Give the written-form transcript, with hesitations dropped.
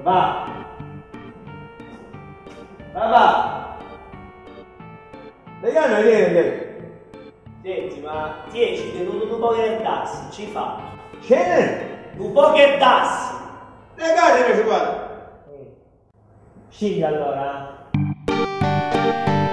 Papà! Papà! Perché non viene? Senti, ma 10 non può che darsi, ci fa. Scende! Non può che darsi. Le cose mi si guarda! Scegli allora.